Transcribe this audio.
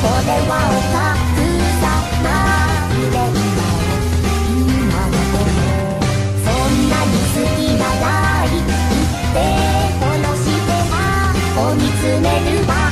れはおかくさまるで今の子そんなに好きなら言って殺してさ追い詰めるわ